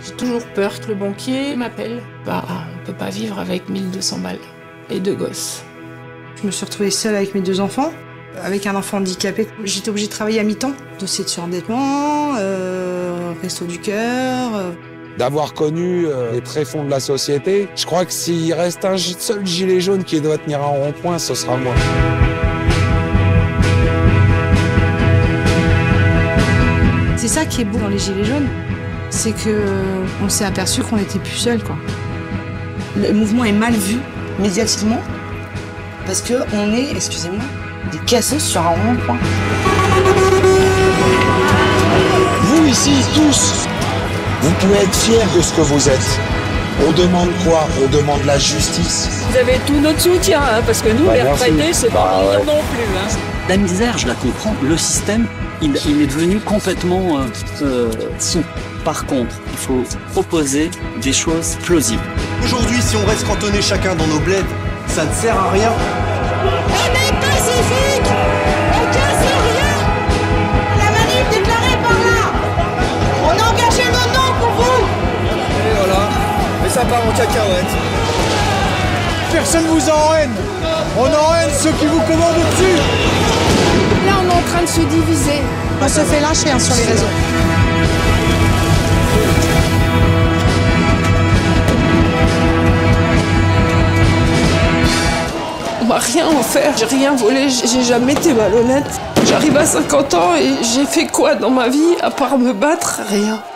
J'ai toujours peur que le banquier m'appelle. Bah, on peut pas vivre avec 1200 balles et 2 gosses. Je me suis retrouvée seule avec mes 2 enfants, avec un enfant handicapé. J'étais obligée de travailler à mi-temps, dossier de surendettement, resto du cœur. D'avoir connu les tréfonds de la société, je crois que s'il reste un seul gilet jaune qui doit tenir un rond-point, ce sera moi. C'est ça qui est beau dans les gilets jaunes, c'est qu'on s'est aperçu qu'on n'était plus seuls, quoi. Le mouvement est mal vu médiatiquement parce qu'on est, excusez-moi, des casseux sur un rond-point. Vous ici, tous, vous pouvez être fiers de ce que vous êtes. On demande quoi? On demande la justice. Vous avez tout notre soutien, hein, parce que nous, les retraités, c'est pas rien non plus. Hein. La misère, je la comprends. Le système, il est devenu complètement fou. Par contre, il faut proposer des choses plausibles. Aujourd'hui, si on reste cantonné chacun dans nos bleds, ça ne sert à rien. On est pacifique! On casse rien! La manif déclarée par là! On a engagé nos noms pour vous! Et voilà, mais ça part en cacahuète. Personne vous en haine. On en haine ceux qui vous commandent au-dessus. Là, on est en train de se diviser. On se fait lyncher sur les réseaux. On m'a rien offert, j'ai rien volé, j'ai jamais été malhonnête. J'arrive à 50 ans et j'ai fait quoi dans ma vie à part me battre? Rien.